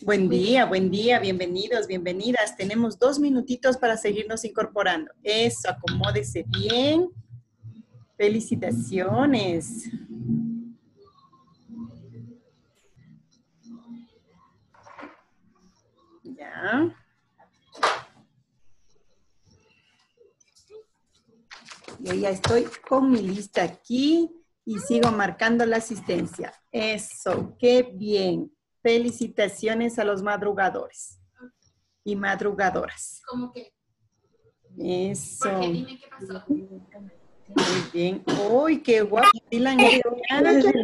Buen día, bienvenidos, bienvenidas. Tenemos 2 minutitos para seguirnos incorporando. Eso, acomódese bien. Felicitaciones. Ya. Yo ya estoy con mi lista aquí y sigo marcando la asistencia. Eso, qué bien. Felicitaciones a los madrugadores y madrugadoras. ¿Cómo que? Eso. Porque dime qué pasó. Muy bien. ¡Uy, qué guapo! Dylan, qué ganas de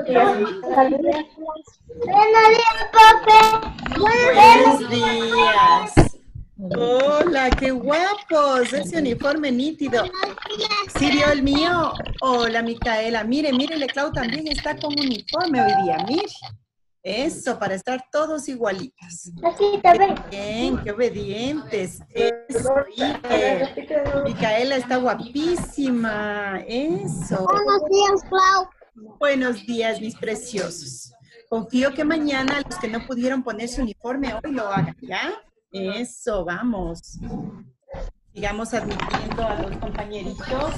Buenos días. Hola, qué guapos. Ese uniforme nítido. ¿Sí vio el mío? Hola, Micaela. Mire, Clau también está con uniforme hoy día. Mire. Eso, para estar todos igualitos. Bien, qué obedientes. Eso, Micaela está guapísima. Eso. Buenos días, Clau. Buenos días, mis preciosos. Confío que mañana los que no pudieron poner su uniforme hoy lo hagan, ¿ya? Eso, vamos. Sigamos admitiendo a los compañeritos.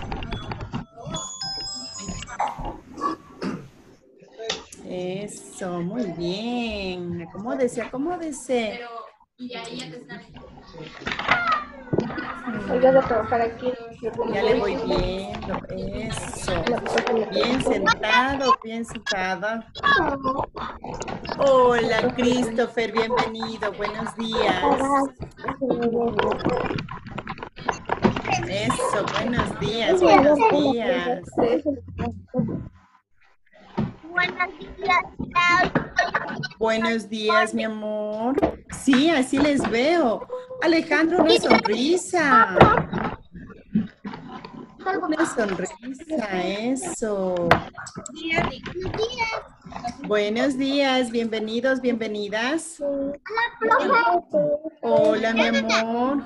Eso, muy bien. Acomódese, acomódese. Pero, y ahí ya te están. Voy a trabajar aquí. Ya le voy viendo. Eso. Bien sentado, bien sentada. Hola, Christopher, bienvenido. Buenos días. Eso, buenos días, buenos días. Buenos días, Clau. Buenos días, mi amor. Sí, así les veo. Alejandro, una sonrisa. Una sonrisa, eso. Buenos días, bienvenidos, bienvenidas. Hola, mi amor.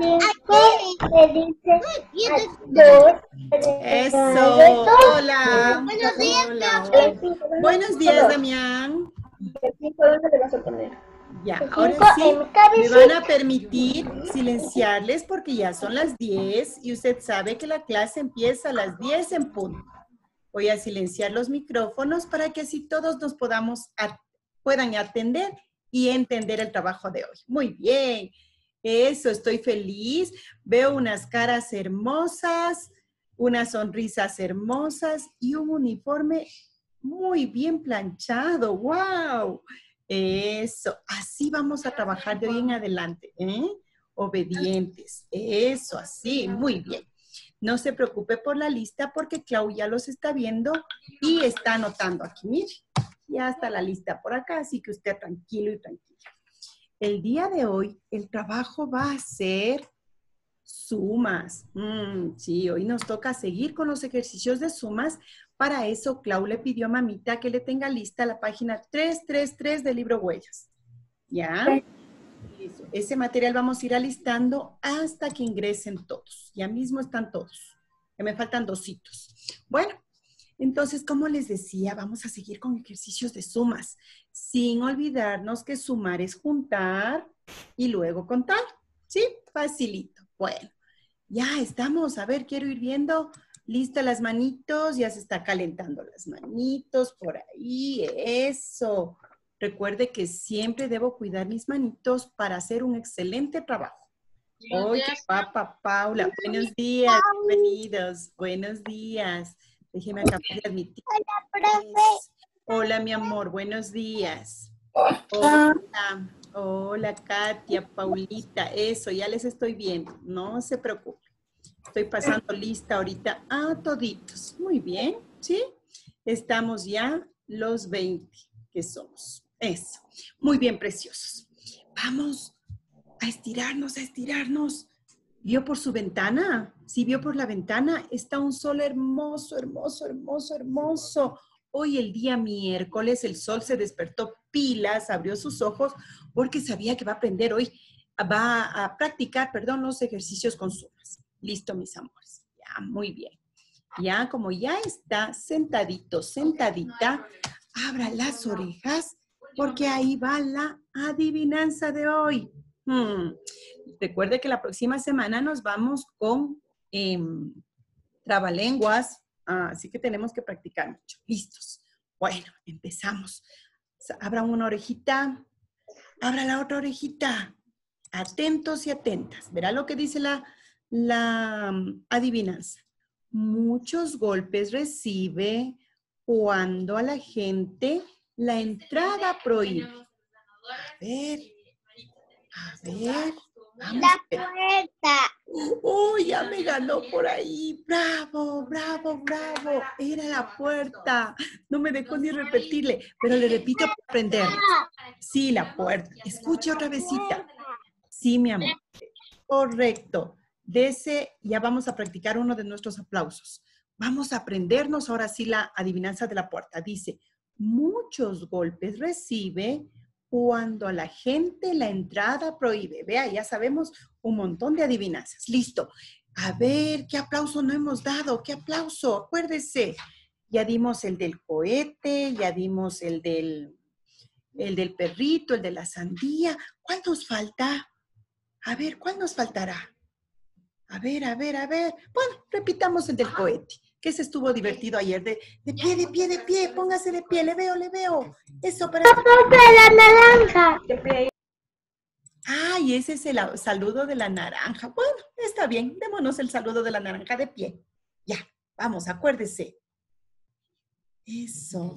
Eso, hola. Buenos días, Hola, hola. Buenos días, Damián. ¿Dónde te vas a poner? Ya, ahora sí, me van a permitir silenciarles porque ya son las 10 y usted sabe que la clase empieza a las 10 en punto. Voy a silenciar los micrófonos para que así todos nos puedan atender y entender el trabajo de hoy. Muy bien, eso, estoy feliz. Veo unas caras hermosas, unas sonrisas hermosas y un uniforme muy bien planchado. ¡Wow! Eso, así vamos a trabajar de hoy en adelante, ¿eh? Obedientes, eso, así, muy bien. No se preocupe por la lista porque Clau ya los está viendo y está anotando aquí, mire, ya está la lista por acá, así que usted tranquilo y tranquila. El día de hoy el trabajo va a ser sumas. Sí, hoy nos toca seguir con los ejercicios de sumas. Para eso, Clau le pidió a mamita que le tenga lista la página 333 del libro Huellas. ¿Ya? Eso. Ese material vamos a ir alistando hasta que ingresen todos. Ya mismo están todos. Ya me faltan 2. Bueno, entonces, como les decía, vamos a seguir con ejercicios de sumas, sin olvidarnos que sumar es juntar y luego contar. ¿Sí? Facilito. Bueno, ya estamos. A ver, quiero ir viendo. Listas las manitos. Ya se está calentando las manitos por ahí. Eso. Recuerde que siempre debo cuidar mis manitos para hacer un excelente trabajo. Oye, papá Paula. Buenos días. Bienvenidos. Buenos días. Déjeme acabar de admitir. Hola, mi amor. Buenos días. Hola. Hola, Katia, Paulita. Eso, ya les estoy viendo. No se preocupen. Estoy pasando lista ahorita a toditos. Muy bien, ¿sí? Estamos ya los 20 que somos. Eso. Muy bien, preciosos. Vamos a estirarnos, a estirarnos. ¿Vio por su ventana? Sí, vio por la ventana. Está un sol hermoso, hermoso, hermoso, hermoso. Hoy el día miércoles el sol se despertó pilas, abrió sus ojos porque sabía que va a aprender hoy, va a practicar, perdón, los ejercicios con sumas. Listo, mis amores. Ya, muy bien. Ya, como ya está sentadito, sentadita, abra las orejas porque ahí va la adivinanza de hoy. Recuerde que la próxima semana nos vamos con trabalenguas, así que tenemos que practicar mucho. ¿Listos? Bueno, empezamos. Abra una orejita, abra la otra orejita. Atentos y atentas. Verá lo que dice la adivinanza. Muchos golpes recibe cuando a la gente la entrada prohíbe. A ver. Vamos. La puerta. ¡Uy, ya me ganó por ahí! ¡Bravo, bravo, bravo! Era la puerta. No me dejó ni repetirle, pero le repito para aprender. Sí, la puerta. Escuche otra vezcita. Sí, mi amor. Correcto. De ese ya vamos a practicar uno de nuestros aplausos. Vamos a aprendernos ahora sí la adivinanza de la puerta. Dice, muchos golpes recibe cuando a la gente la entrada prohíbe. Vea, ya sabemos un montón de adivinanzas. Listo. A ver, ¿qué aplauso no hemos dado? ¿Qué aplauso? Acuérdese. Ya dimos el del cohete, ya dimos el del perrito, el de la sandía. ¿Cuál nos falta? A ver, ¿cuál nos faltará? A ver. Bueno, repitamos el del cohete, que ese estuvo divertido ayer. De pie, póngase de pie, le veo. Eso para... La naranja. Y ese es el saludo de la naranja. Bueno, está bien, démonos el saludo de la naranja de pie. Ya, vamos, acuérdese. Eso.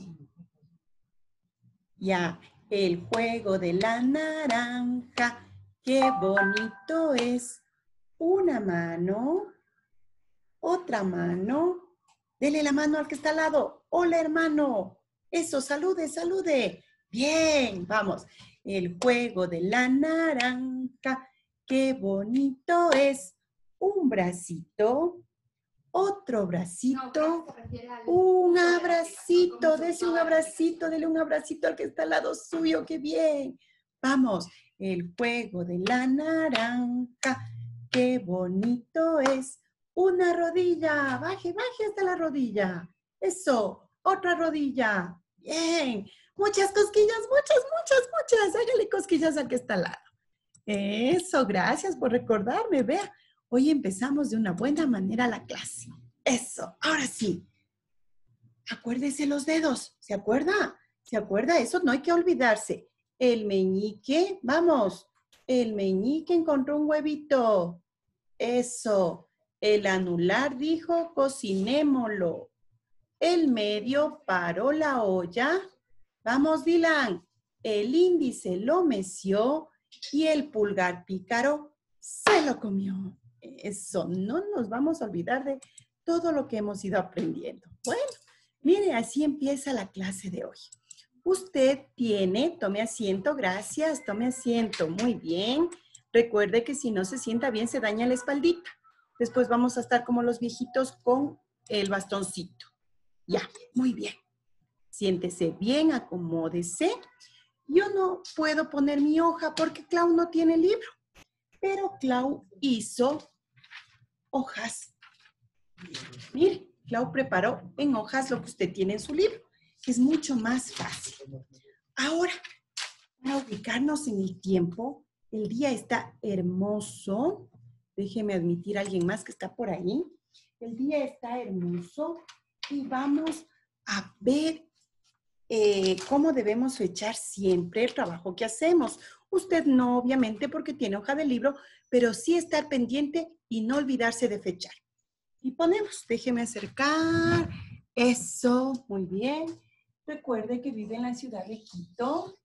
Ya, el juego de la naranja. ¡Qué bonito es! Una mano, otra mano. Dele la mano al que está al lado. ¡Hola, hermano! Eso, salude. Bien, vamos. El juego de la naranja. ¡Qué bonito es! Un bracito, otro bracito, un abracito. Dele un abracito al que está al lado suyo. ¡Qué bien! Vamos. El juego de la naranja, qué bonito es. Una rodilla, baje hasta la rodilla. Eso, otra rodilla. Bien. Muchas cosquillas, muchas. Hágale cosquillas al que está al lado. Eso, gracias por recordarme. Vea, hoy empezamos de una buena manera la clase. Eso, ahora sí. Acuérdese los dedos. ¿Se acuerda? Eso no hay que olvidarse. El meñique, vamos, el meñique encontró un huevito. Eso. El anular dijo, cocinémoslo. El medio paró la olla. Vamos, Dylan. El índice lo meció y el pulgar pícaro se lo comió. Eso, no nos vamos a olvidar de todo lo que hemos ido aprendiendo. Bueno, mire, así empieza la clase de hoy. Usted tiene, tome asiento, gracias, tome asiento, muy bien. Recuerde que si no se sienta bien se daña la espaldita. Después vamos a estar como los viejitos con el bastoncito. Ya, muy bien. Siéntese bien, acomódese. Yo no puedo poner mi hoja porque Clau no tiene libro, pero Clau hizo hojas. Mire, Clau preparó en hojas lo que usted tiene en su libro. Es mucho más fácil. Ahora, para ubicarnos en el tiempo, el día está hermoso. Déjeme admitir a alguien más que está por ahí. El día está hermoso y vamos a ver cómo debemos fechar siempre el trabajo que hacemos. Usted no, obviamente, porque tiene hoja de libro, pero sí estar pendiente y no olvidarse de fechar. Y ponemos, déjeme acercar. Eso, muy bien. Recuerde que vive en la ciudad de Quito.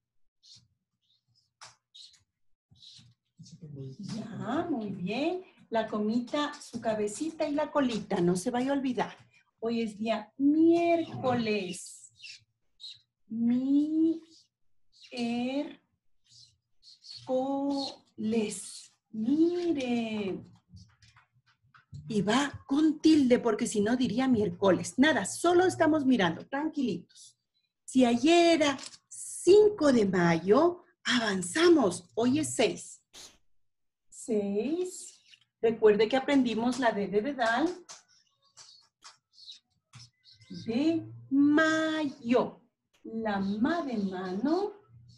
Ya, muy bien. La comita, su cabecita y la colita, no se vaya a olvidar. Hoy es día miércoles. Miércoles. Mire. Y va con tilde porque si no diría miércoles. Nada, solo estamos mirando, tranquilitos. Si ayer era 5 de mayo, avanzamos. Hoy es 6. 6. Recuerde que aprendimos la D de dedal. De mayo. La ma de mano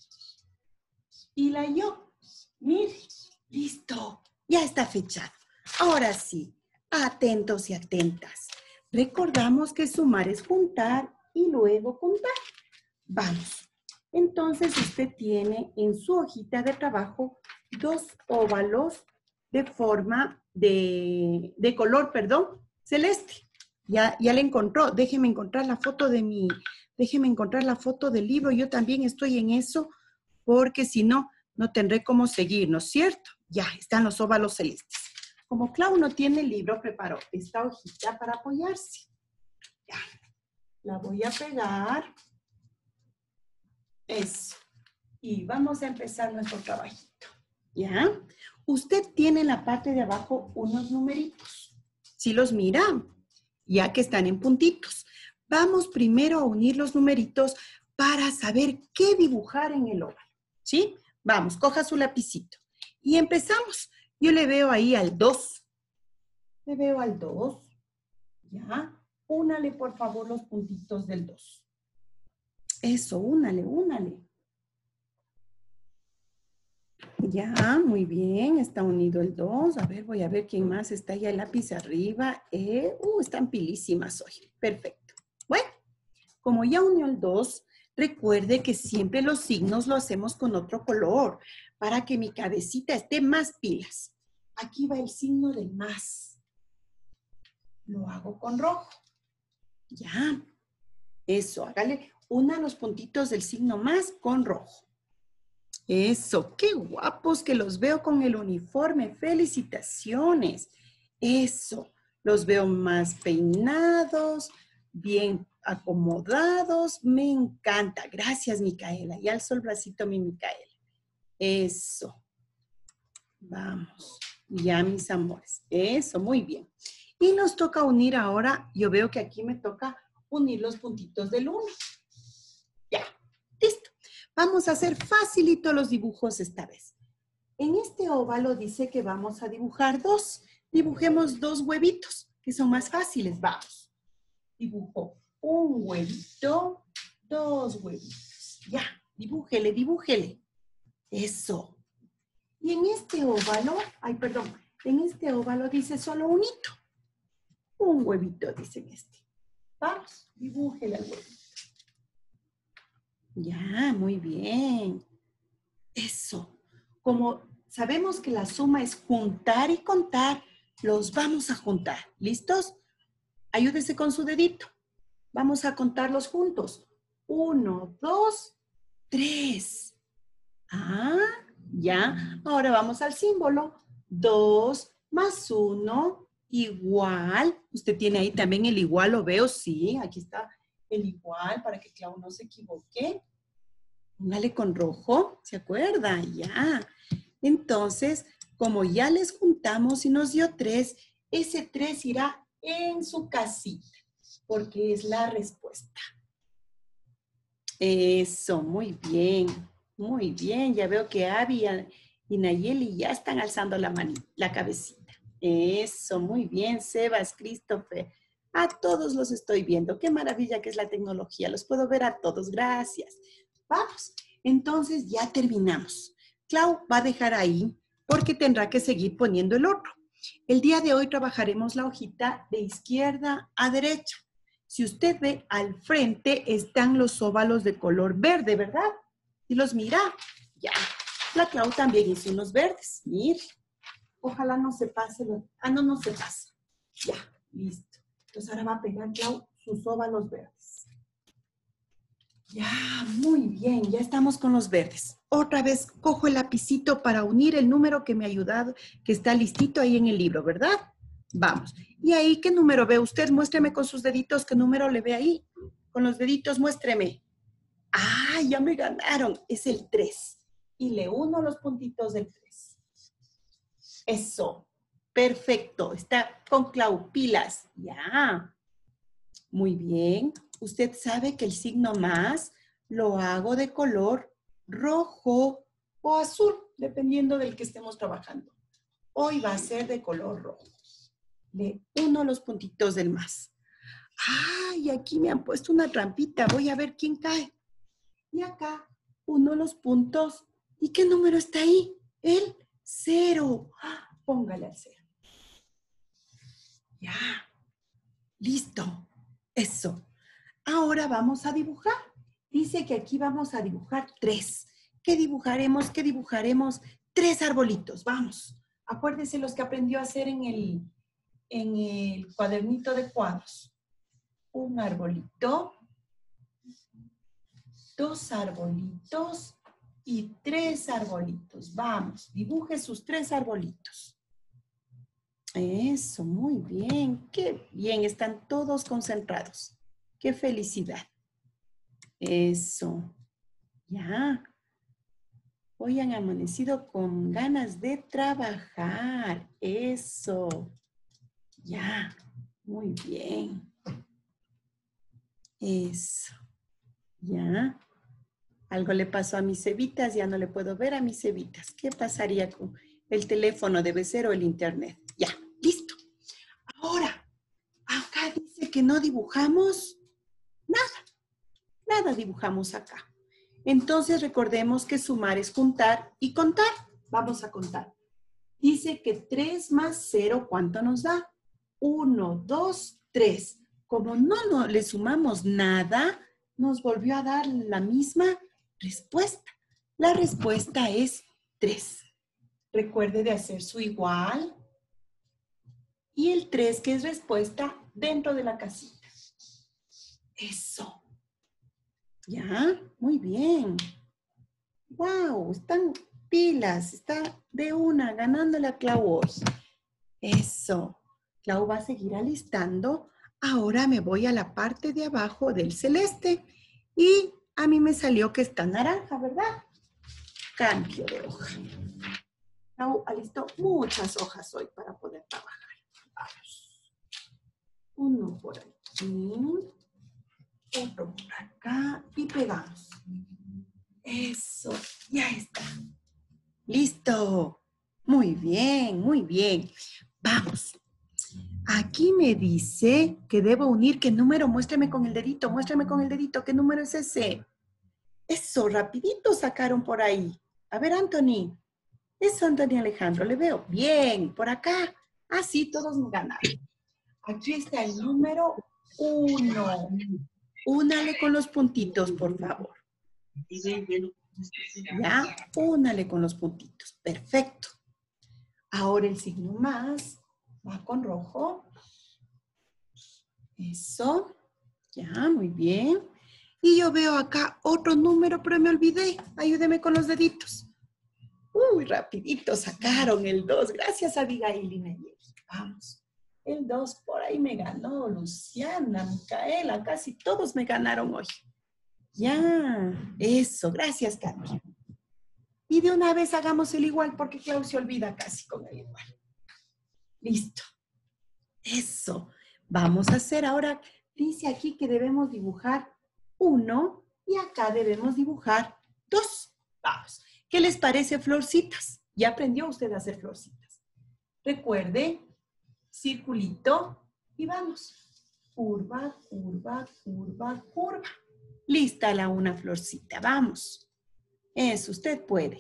y la yo. Mire, listo, ya está fechado. Ahora sí, atentos y atentas. Recordamos que sumar es juntar y luego contar. Vamos. Entonces usted tiene en su hojita de trabajo 2 óvalos de forma de color, perdón, celeste. Ya le encontró. Déjeme encontrar la foto del libro. Yo también estoy en eso porque si no, no tendré cómo seguir, ¿no es cierto? Ya están los óvalos celestes. Como Clau no tiene el libro, preparó esta hojita para apoyarse. Ya. La voy a pegar. Eso. Y vamos a empezar nuestro trabajito. ¿Ya? Usted tiene en la parte de abajo unos numeritos. ¿Sí los mira? Ya que están en puntitos. Vamos primero a unir los numeritos para saber qué dibujar en el óvalo. ¿Sí? Vamos, coja su lapicito. Y empezamos. Yo le veo ahí al 2. Le veo al 2. ¿Ya? Únale, por favor, los puntitos del 2. Eso, únale. Ya, muy bien, está unido el 2. A ver, voy a ver quién más está ya el lápiz arriba. Están pilísimas hoy. Perfecto. Bueno, como ya unió el 2, recuerde que siempre los signos lo hacemos con otro color para que mi cabecita esté más pilas. Aquí va el signo del más. Lo hago con rojo. Ya. Eso, hágale. Una los puntitos del signo más con rojo. Eso, qué guapos que los veo con el uniforme. Felicitaciones. Eso, los veo más peinados, bien acomodados. Me encanta. Gracias, Micaela. Y alzo el bracito, mi Micaela. Eso. Vamos. Ya, mis amores. Eso, muy bien. Y nos toca unir ahora. Yo veo que aquí me toca unir los puntitos del 1. Ya, listo. Vamos a hacer facilito los dibujos esta vez. En este óvalo dice que vamos a dibujar 2. Dibujemos 2 huevitos, que son más fáciles. Vamos. Dibujo un huevito, 2 huevitos. Ya, dibújele. Eso. Y en este óvalo, en este óvalo dice solo un hito. Un huevito, dice en este. Vamos, dibújele al huevito. Ya, muy bien. Eso. Como sabemos que la suma es juntar y contar, los vamos a juntar. ¿Listos? Ayúdese con su dedito. Vamos a contarlos juntos. 1, 2, 3. Ya. Ahora vamos al símbolo. 2 más 1 igual. Usted tiene ahí también el igual, lo veo, sí. Aquí está el igual para que Clau no se equivoque. Póngale con rojo, ¿se acuerda? Ya. Entonces, como ya les juntamos y nos dio 3, ese 3 irá en su casita, porque es la respuesta. Eso, muy bien. Muy bien, ya veo que Abby y Nayeli ya están alzando la cabecita. Eso, muy bien, Sebas, Christopher. A todos los estoy viendo. Qué maravilla que es la tecnología. Los puedo ver a todos. Gracias. Vamos. Entonces ya terminamos. Clau va a dejar ahí porque tendrá que seguir poniendo el otro. El día de hoy trabajaremos la hojita de izquierda a derecha. Si usted ve al frente están los óvalos de color verde, ¿verdad? Y los mira. Ya. La Clau también hizo unos verdes. Mire. Ojalá no se pase. No se pasa. Ya. Listo. Entonces ahora va a pegar Clau sus óvalos verdes. Ya, muy bien, ya estamos con los verdes. Otra vez cojo el lapicito para unir el número que me ha ayudado, que está listito ahí en el libro, ¿verdad? Vamos. ¿Y ahí qué número ve usted? Muéstreme con sus deditos qué número le ve ahí. Con los deditos muéstreme. ¡Ah, ya me ganaron! Es el 3. Y le uno los puntitos del 3. Eso. Perfecto. Está con Clau, pilas. Ya. Muy bien. Usted sabe que el signo más lo hago de color rojo o azul, dependiendo del que estemos trabajando. Hoy va a ser de color rojo. Le uno los puntitos del más. ¡Ay! Aquí me han puesto una trampita. Voy a ver quién cae. Y acá uno los puntos ¿Y qué número está ahí? El 0. Póngale al 0. Ya. Listo. Eso. Ahora vamos a dibujar. Dice que aquí vamos a dibujar 3. ¿Qué dibujaremos? ¿Qué dibujaremos? 3 arbolitos. Vamos. Acuérdense los que aprendió a hacer en el cuadernito de cuadros. Un arbolito, 2 arbolitos y 3 arbolitos. Vamos, dibuje sus 3 arbolitos. Eso, muy bien. Qué bien, están todos concentrados. Qué felicidad. Eso. Ya. Hoy han amanecido con ganas de trabajar. Eso. Ya. Muy bien. Eso. Ya. Algo le pasó a mis cebitas, ya no le puedo ver a mis cebitas. ¿Qué pasaría con el teléfono? Debe ser o el internet. Ya, listo. Ahora, acá dice que no dibujamos nada. Nada dibujamos acá. Entonces recordemos que sumar es juntar y contar. Vamos a contar. Dice que 3 más 0, ¿cuánto nos da? 1, 2, 3. Como no le sumamos nada, nos volvió a dar la misma respuesta. La respuesta es 3. Recuerde de hacer su igual. Y el 3, que es respuesta, dentro de la casita. Eso. Ya, muy bien. Wow, están pilas. Está de una, ganándole a Clau hoy. Eso. Clau va a seguir alistando. Ahora me voy a la parte de abajo del celeste. Y a mí me salió que está naranja, ¿verdad? Cambio de hoja. Clau alistó muchas hojas hoy para poder trabajar. Vamos. Uno por aquí. Otro por acá. Y pegamos. Eso. Ya está. Listo. Muy bien, muy bien. Vamos. Aquí me dice que debo unir qué número. Muéstrame con el dedito, muéstrame con el dedito. ¿Qué número es ese? Eso, rapidito sacaron por ahí. A ver, Anthony. Eso, Anthony Alejandro, le veo. Bien, por acá. Ah, sí, todos me ganaron. Aquí está el número 1. Únale con los puntitos, por favor. Ya, únale con los puntitos. Perfecto. Ahora el signo más va con rojo. Eso. Ya, muy bien. Y yo veo acá otro número, pero me olvidé. Ayúdeme con los deditos. Uy, rapidito sacaron el 2. Gracias, Abigail y Nayeli. Vamos. El 2 por ahí me ganó Luciana, Micaela. Casi todos me ganaron hoy. Ya, eso. Gracias, Katy. Y de una vez hagamos el igual porque Clau se olvida casi con el igual. Listo. Eso. Vamos a hacer ahora, dice aquí que debemos dibujar 1 y acá debemos dibujar 2. Vamos. ¿Qué les parece florcitas? Ya aprendió usted a hacer florcitas. Recuerde, circulito y vamos. Curva, curva, curva, curva. Lista la una florcita. Vamos. Eso, usted puede.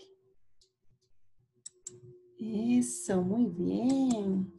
Eso, muy bien.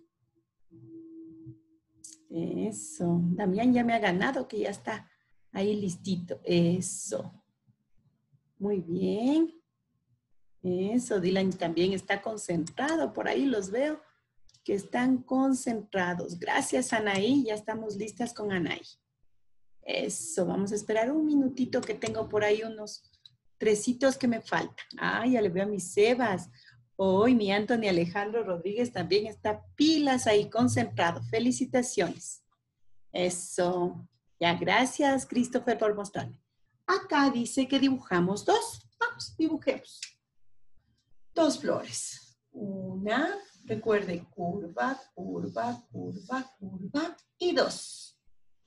Eso. Damián ya me ha ganado, que ya está ahí listito. Eso. Muy bien. Eso, Dylan también está concentrado. Por ahí los veo que están concentrados. Gracias, Anaí. Ya estamos listas con Anaí. Eso, vamos a esperar un minutito que tengo por ahí unos 3 que me faltan. Ah, ya le veo a mis Sebas. Hoy mi Anthony Alejandro Rodríguez también está pilas ahí, concentrado. Felicitaciones. Eso. Ya, gracias, Christopher, por mostrarme. Acá dice que dibujamos 2. Vamos, dibujemos. 2 flores. Una, recuerde, curva, curva, curva, curva y 2.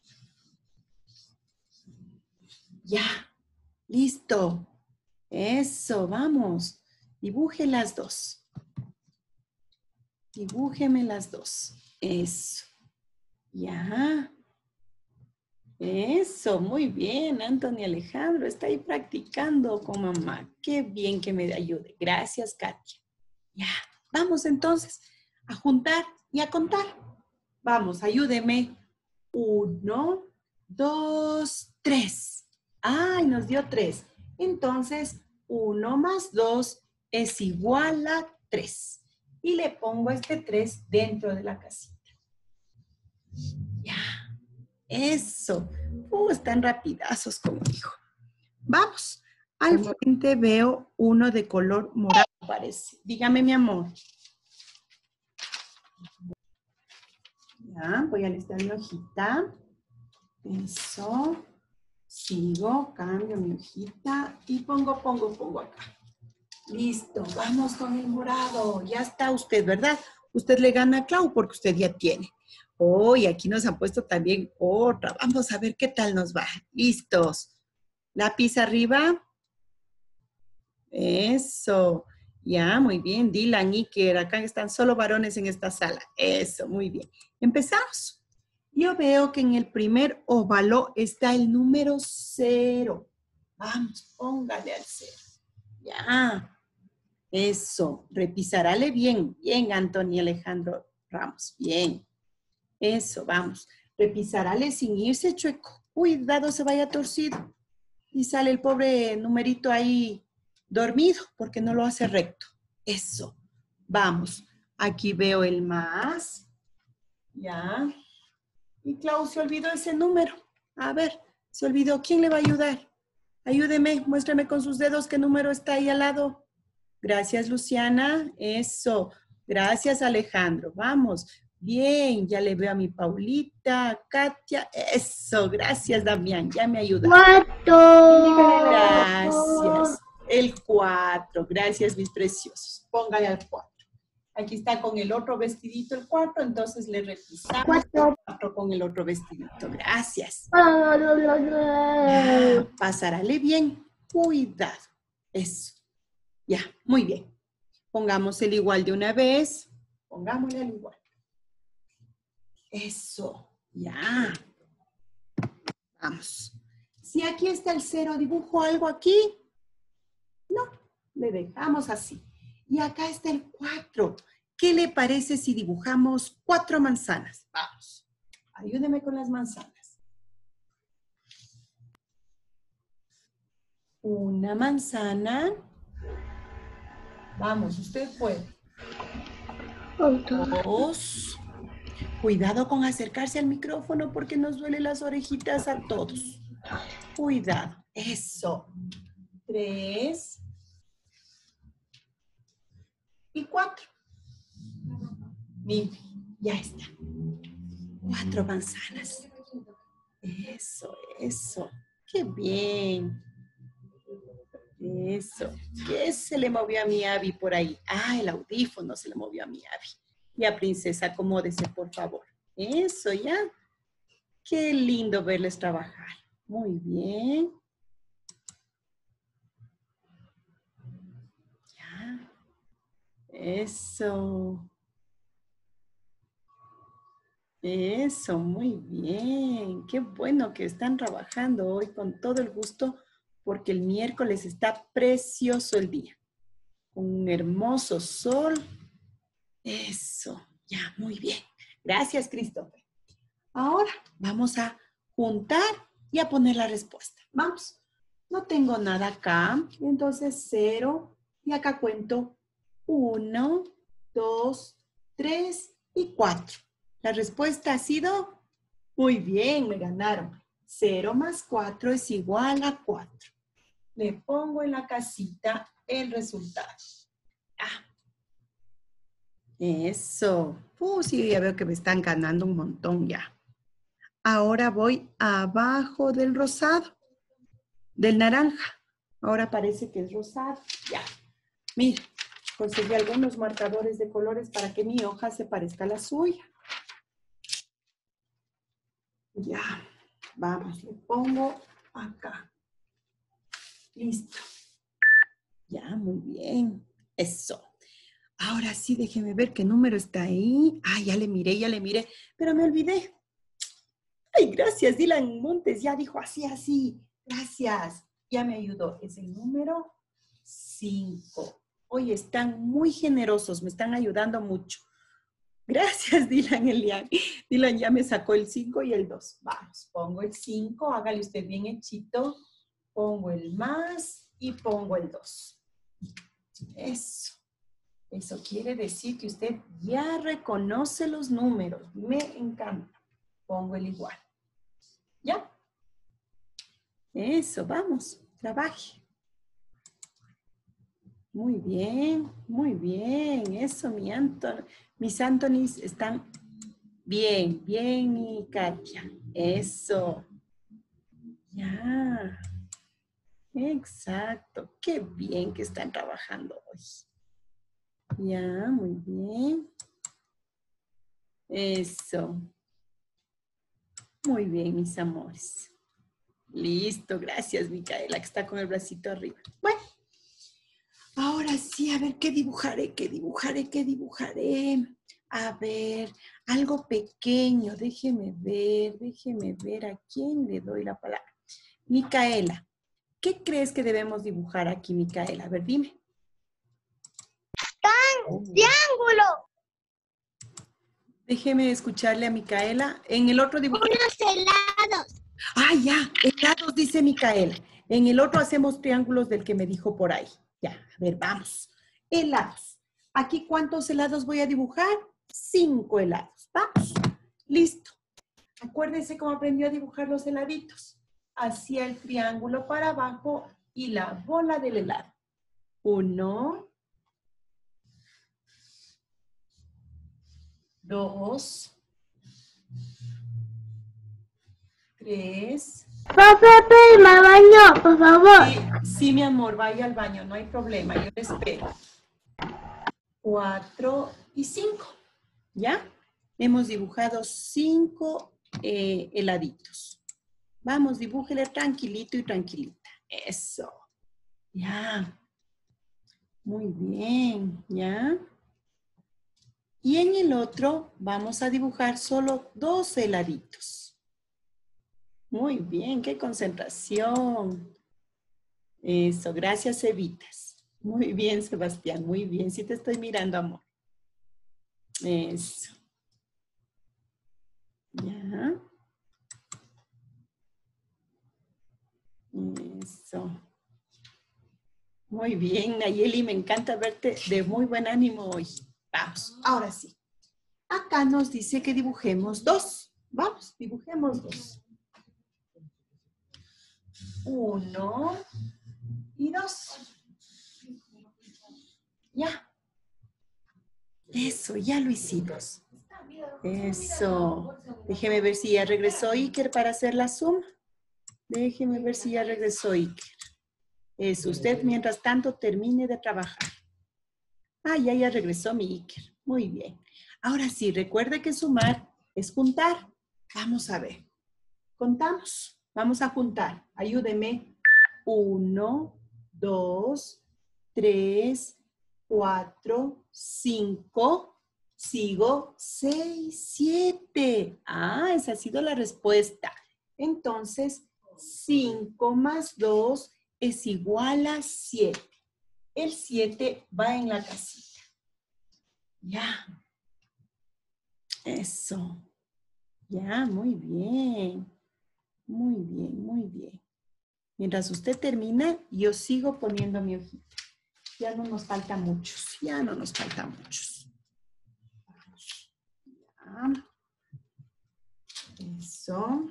Ya, listo. Eso, vamos. Dibuje las 2. Dibújeme las 2. Eso. Ya. Eso, muy bien, Anthony Alejandro. Está ahí practicando con mamá. Qué bien que me ayude. Gracias, Katia. Ya, vamos entonces a juntar y a contar. Vamos, ayúdeme. 1, 2, 3. Ay, nos dio 3. Entonces, 1 más 2 es igual a 3. Y le pongo este 3 dentro de la casita. Ya. Eso. Están rapidazos conmigo. Vamos. Al frente veo uno de color morado, parece. Dígame, mi amor. Ya, voy a listar mi hojita. Eso. Sigo, cambio mi hojita y pongo acá. Listo, vamos con el morado. Ya está usted, ¿verdad? Usted le gana a Clau porque usted ya tiene. Oh, y aquí nos han puesto también otra. Vamos a ver qué tal nos va. Listos. Lápiz arriba. Eso. Ya, muy bien. Dylan, Iker, acá están solo varones en esta sala. Eso, muy bien. Empezamos. Yo veo que en el primer óvalo está el número 0. Vamos, póngale al 0. Ya. Eso. Repisarale bien. Bien, Antonio Alejandro Ramos. Bien. Eso, vamos. Repisarale sin irse chueco. Cuidado, se vaya torcido. Y sale el pobre numerito ahí dormido porque no lo hace recto. Eso. Vamos. Aquí veo el más. Ya. Y Clau se olvidó ese número. A ver, se olvidó. ¿Quién le va a ayudar? Ayúdeme, muéstrame con sus dedos qué número está ahí al lado. Gracias, Luciana. Eso. Gracias, Alejandro. Vamos. Bien, ya le veo a mi Paulita, Katia. Eso, gracias, Damián. Ya me ayuda. 4. Gracias. El 4. Gracias, mis preciosos. Póngale al 4. Aquí está con el otro vestidito el 4, entonces le repisamos el 4 con el otro vestidito. Gracias. Ya, pasarale bien. Cuidado. Eso. Ya, muy bien. Pongamos el igual de una vez. Pongámosle el igual. Eso. Ya. Vamos. Si aquí está el 0, ¿dibujo algo aquí? No, le dejamos así. Y acá está el 4. ¿Qué le parece si dibujamos 4 manzanas? Vamos. Ayúdeme con las manzanas. Una manzana. Vamos, usted puede. 2. Cuidado con acercarse al micrófono porque nos duele las orejitas a todos. Cuidado. Eso. 3. Y 4. Mire, ya está. 4 manzanas. Eso, eso. ¡Qué bien! Eso. ¿Qué se le movió a mi Abby por ahí? Ah, el audífono se le movió a mi Abby. Ya, princesa, acomódese, por favor. Eso, ya. Qué lindo verles trabajar. Muy bien. Ya. Eso. Eso, muy bien. Qué bueno que están trabajando hoy con todo el gusto porque el miércoles está precioso el día. Con un hermoso sol. Eso, ya, muy bien. Gracias, Christopher. Ahora vamos a juntar y a poner la respuesta. Vamos. No tengo nada acá, entonces 0. Y acá cuento 1, 2, 3 y 4. La respuesta ha sido, muy bien, me ganaron. 0 más 4 es igual a 4. Le pongo en la casita el resultado. Ah. Eso. Sí, ya veo que me están ganando un montón ya. Ahora voy abajo del rosado, del naranja. Ahora parece que es rosado. Ya. Mira, conseguí algunos marcadores de colores para que mi hoja se parezca a la suya. Ya. Vamos, le pongo acá. Listo. Ya, muy bien. Eso. Ahora sí, déjeme ver qué número está ahí. Ah, ya le miré, pero me olvidé. Ay, gracias, Dylan Montes. Ya dijo así, así. Gracias. Ya me ayudó. Es el número 5. Hoy están muy generosos. Me están ayudando mucho. Gracias, Dylan Elian. Dylan ya me sacó el 5 y el 2. Vamos, pongo el 5. Hágale usted bien hechito. Pongo el más y pongo el 2. Eso. Eso quiere decir que usted ya reconoce los números. Me encanta. Pongo el igual. ¿Ya? Eso, vamos. Trabaje. Muy bien, muy bien. Eso, mis Antonis están bien, bien, mi Katia. Eso. Ya. Exacto. Qué bien que están trabajando hoy. Ya, muy bien. Eso. Muy bien, mis amores. Listo, gracias, Micaela, que está con el bracito arriba. Bueno, ahora sí, a ver, ¿qué dibujaré? A ver, algo pequeño, déjeme ver a quién le doy la palabra. Micaela, ¿qué crees que debemos dibujar aquí, Micaela? A ver, dime. Triángulo. Déjeme escucharle a Micaela. En el otro dibujo. Unos helados. Ah, ya, helados, dice Micaela. En el otro hacemos triángulos del que me dijo por ahí. Ya, a ver, vamos. Helados. Aquí, ¿cuántos helados voy a dibujar? 5 helados. Vamos. Listo. Acuérdense cómo aprendió a dibujar los heladitos. Hacía el triángulo para abajo y la bola del helado. 1, 2, 3. Papá, me baño, por favor. Sí, mi amor, vaya al baño, no hay problema, yo le espero. 4 y 5. ¿Ya? Hemos dibujado 5 heladitos. Vamos, dibújele tranquilito y tranquilita. Eso. Ya. Muy bien, ¿ya? Y en el otro vamos a dibujar solo 2 heladitos. Muy bien, qué concentración. Eso, gracias, Evitas. Muy bien, Sebastián, muy bien. Sí te estoy mirando, amor. Eso. Ya. Eso. Muy bien, Nayeli, me encanta verte de muy buen ánimo hoy. Vamos, ahora sí. Acá nos dice que dibujemos 2. Vamos, dibujemos 2. 1 y 2. Ya. Eso, ya lo hicimos. Eso. Déjeme ver si ya regresó Iker para hacer la suma. Déjeme ver si ya regresó Iker. Eso, usted mientras tanto termine de trabajar. Ah, ya regresó mi Iker. Muy bien. Ahora sí, recuerde que sumar es juntar. Vamos a ver. Contamos. Vamos a juntar. Ayúdeme. 1, 2, 3, 4, 5. Sigo 6, 7. Ah, esa ha sido la respuesta. Entonces, 5 más 2 es igual a 7. El 7 va en la casita. Ya. Eso. Ya, muy bien. Muy bien, muy bien. Mientras usted termina, yo sigo poniendo mi hojita. Ya no nos falta muchos. Ya no nos falta muchos. Ya. Eso.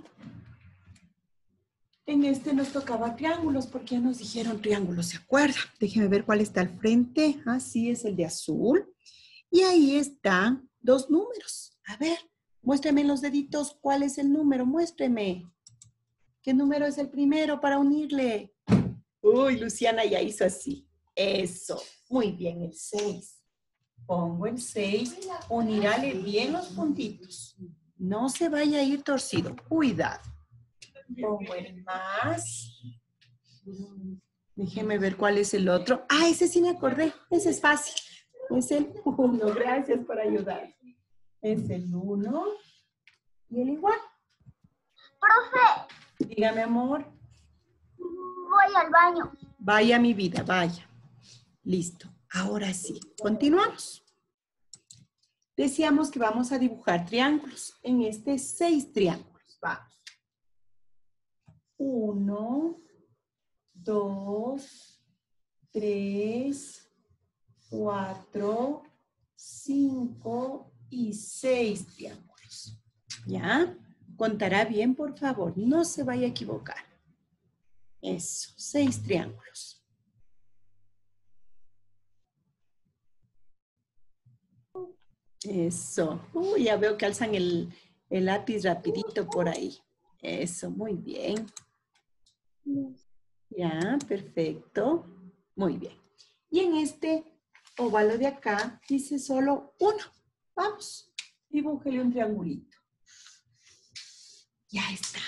En este nos tocaba triángulos porque ya nos dijeron triángulos, ¿se acuerda? Déjeme ver cuál está al frente. Ah, sí, es el de azul. Y ahí están 2 números. A ver, muéstreme los deditos. ¿Cuál es el número? Muéstreme. ¿Qué número es el primero para unirle? Uy, Luciana ya hizo así. Eso. Muy bien, el 6. Pongo el 6. Unirale bien los puntitos. No se vaya a ir torcido. Cuidado. Pongo el más. Déjeme ver cuál es el otro. Ah, ese sí me acordé. Ese es fácil. Es el 1. Gracias por ayudar. Es el 1 y el igual. Profe, Dígame, amor. voy al baño. Vaya, mi vida, vaya. Listo. Ahora sí. Continuamos. Decíamos que vamos a dibujar triángulos. En este 6 triángulos. Vamos. 1, 2, 3, 4, 5 y 6 triángulos. ¿Ya? Contará bien, por favor. No se vaya a equivocar. Eso, 6 triángulos. Eso. Uy, ya veo que alzan el lápiz rapidito por ahí. Eso, muy bien. Ya, perfecto. Muy bien. Y en este óvalo de acá dice solo 1. Vamos, dibújele un triangulito. Ya está.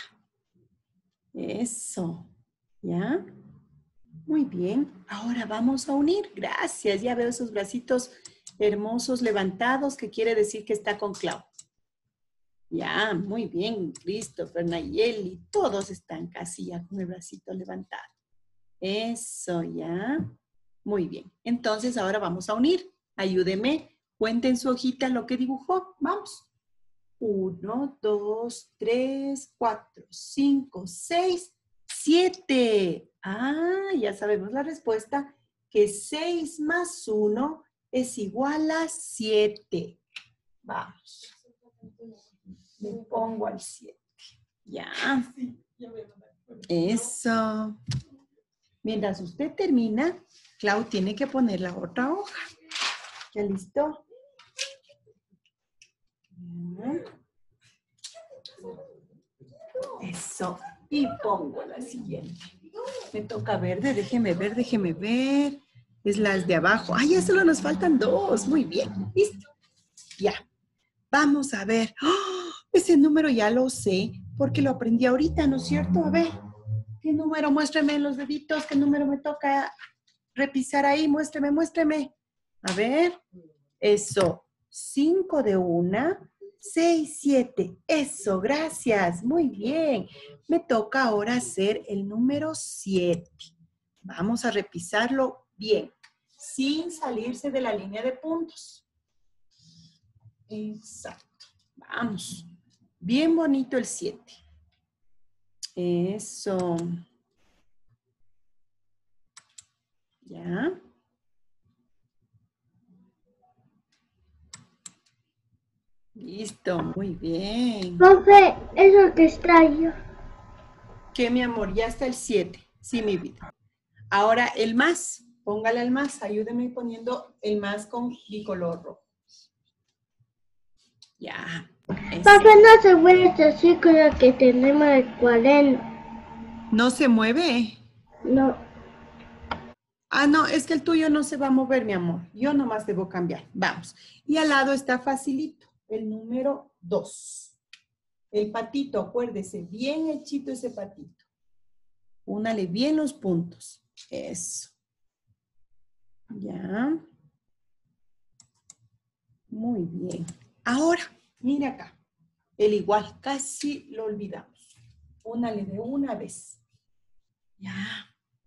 Eso. ¿Ya? Muy bien. Ahora vamos a unir. Gracias. Ya veo esos bracitos hermosos levantados, que quiere decir que está con Clau. Ya, muy bien. Christopher, Nayeli, todos están casi ya con el bracito levantado. Eso, ya. Muy bien. Entonces ahora vamos a unir. Ayúdeme. Cuenten su hojita lo que dibujó. Vamos. 1, 2, 3, 4, 5, 6, 7. Ah, ya sabemos la respuesta, que 6 más 1 es igual a 7. Vamos. Me pongo al 7. Ya. Eso. Mientras usted termina, Clau tiene que poner la otra hoja. ¿Ya listo? Eso. Y pongo la siguiente. Me toca verde, déjeme ver, déjeme ver. Es las de abajo. Ah, ya solo nos faltan 2. Muy bien. Listo. Ya. Vamos a ver. ¡Oh! Ese número ya lo sé porque lo aprendí ahorita, ¿no es cierto? A ver. ¿Qué número? Muéstrame en los deditos. ¿Qué número me toca repisar ahí? Muéstrame, muéstrame. A ver. Eso. 5 de una. 6, 7. Eso, gracias. Muy bien. Me toca ahora hacer el número 7. Vamos a repisarlo bien, sin salirse de la línea de puntos. Exacto. Vamos. Bien bonito el 7. Eso. ¿Ya? Listo, muy bien. Profe, eso que extraño. ¿Qué, mi amor? Ya está el 7. Sí, mi vida. Ahora el más. Póngale el más. Ayúdeme poniendo el más con bicolor rojo. Ya. Profe, no se mueve este círculo que tenemos el cuaderno. ¿No se mueve? No. Ah, no, es que el tuyo no se va a mover, mi amor. Yo nomás debo cambiar. Vamos. Y al lado está facilito. El número 2. El patito, acuérdese, bien hechito ese patito. Únale bien los puntos. Eso. Ya. Muy bien. Ahora, mire acá. El igual, casi lo olvidamos. Únale de una vez. Ya.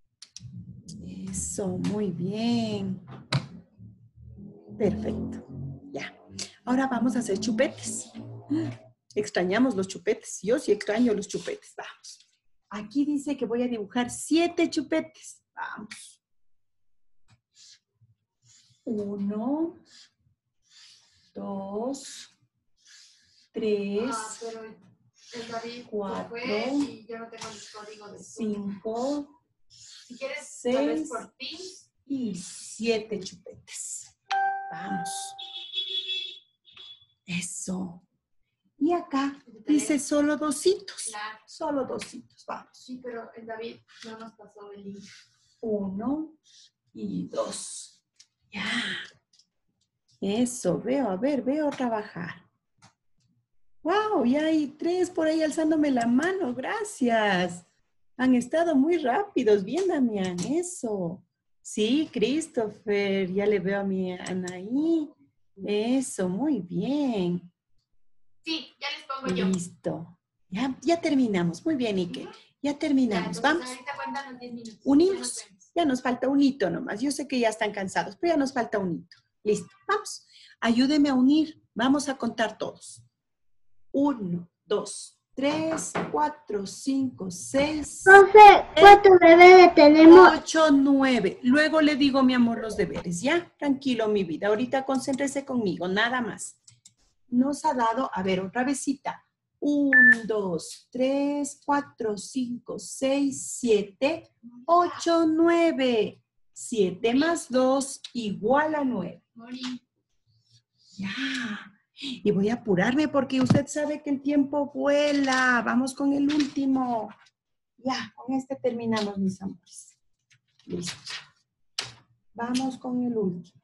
Eso, muy bien. Perfecto. Ya. Ahora vamos a hacer chupetes. Extrañamos los chupetes. Yo sí extraño los chupetes. Vamos. Aquí dice que voy a dibujar 7 chupetes. Vamos. 1, 2, 3, pero el David 4, fue y yo no tengo el código de 5, si quieres, 6 por Teams. y 7 chupetes. Vamos. Eso. Y acá dice solo 2. Claro. Solo 2. Vamos. Sí, pero el David no nos pasó el link. 1 y 2. Ya. Eso, veo, a ver, veo trabajar. ¡Wow! Ya hay 3 por ahí alzándome la mano. Gracias. Han estado muy rápidos. Bien, Damián. Eso. Sí, Christopher. Ya le veo a mi Anaí. Eso, muy bien. Sí, ya les pongo yo. Listo. Ya terminamos. Muy bien, Ike. Ya terminamos. Ya, Vamos. ahorita cuentan los 10 minutos. Unimos. Ya nos vemos. Ya nos falta un hito nomás. Yo sé que ya están cansados, pero ya nos falta un hito. Listo. Vamos. Ayúdeme a unir. Vamos a contar todos. 1, 2, 3, 4, 5, 6, Profe, ¿cuántos deberes tenemos? 8, 9. Luego le digo, mi amor, los deberes. ¿Ya? Tranquilo, mi vida. Ahorita concéntrese conmigo. Nada más. Nos ha dado, a ver, otra vezita. 1, 2, 3, 4, 5, 6, 7, 8, 9. 7 más 2 igual a 9. Mori. Ya. Y voy a apurarme porque usted sabe que el tiempo vuela. Vamos con el último. Ya, con este terminamos, mis amores. Listo. Vamos con el último.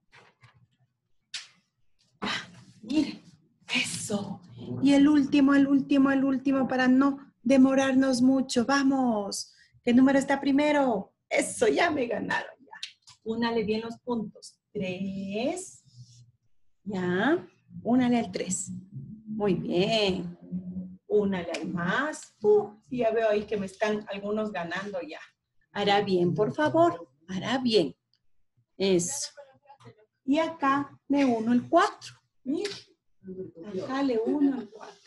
Miren, eso. Y el último para no demorarnos mucho. Vamos. ¿Qué número está primero? Eso, ya me ganaron. Ya. Únale bien los puntos. 3. Ya. Únale al 3. Muy bien. Únale al más. Sí, ya veo ahí que me están algunos ganando ya. Hará bien, por favor. Hará bien. Eso. Y acá le uno el 4. Mira. Acá le uno el 4.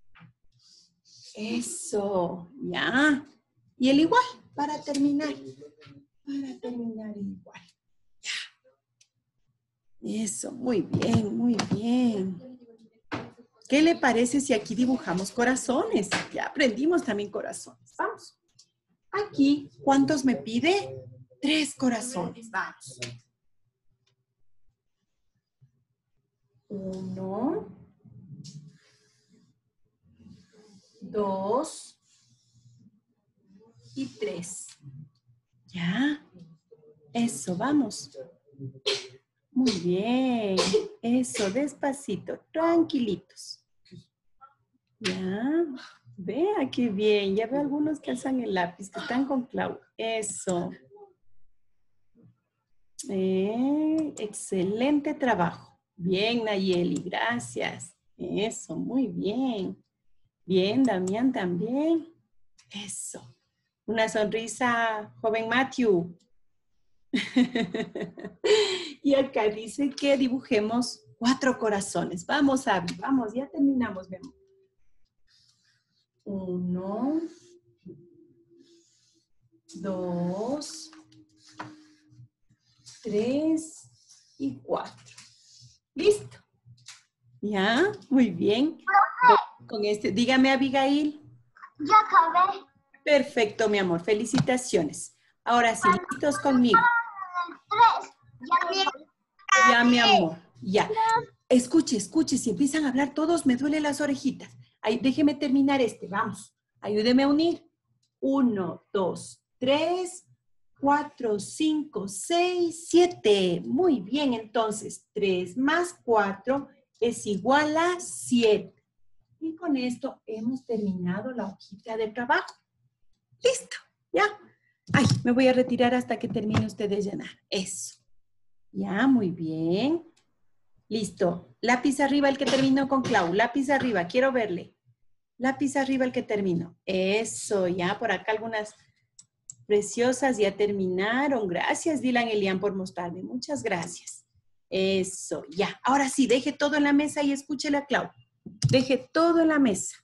Eso. Ya. Y el igual para terminar. Para terminar igual. Eso, muy bien, muy bien. ¿Qué le parece si aquí dibujamos corazones? Ya aprendimos también corazones. Vamos. Aquí, ¿cuántos me pide? 3 corazones. Vamos. 1, 2 y 3. ¿Ya? Eso, vamos. Muy bien. Eso, despacito, tranquilitos. Ya. Vea qué bien. Ya veo algunos que alzan el lápiz, que están con Clau. Eso. Excelente trabajo. Bien, Nayeli, gracias. Eso, muy bien. Bien, Damián también. Eso. Una sonrisa, joven Matthew. Y acá dice que dibujemos 4 corazones. Vamos, Abby, vamos, ya terminamos, mi amor. 1, 2, 3 y 4. ¿Listo? ¿Ya? Muy bien. Con este, dígame, Abigail. Ya acabé. Perfecto, mi amor. Felicitaciones. Ahora sí, listos conmigo. 3. Ya, mi amor. Ya. Escuche, si empiezan a hablar todos, me duelen las orejitas. Ahí, déjeme terminar este. Vamos. Ayúdeme a unir. 1, 2, 3, 4, 5, 6, 7. Muy bien, entonces. 3 más 4 es igual a 7. Y con esto hemos terminado la hojita de trabajo. Listo, ya. Ay, me voy a retirar hasta que termine usted de llenar. Eso. Ya, muy bien. Listo. Lápiz arriba el que terminó con Clau. Lápiz arriba, quiero verle. Lápiz arriba el que terminó. Eso, ya. Por acá algunas preciosas ya terminaron. Gracias, Dylan Elian, por mostrarme. Muchas gracias. Eso, ya. Ahora sí, deje todo en la mesa y escúchele a Clau. Deje todo en la mesa.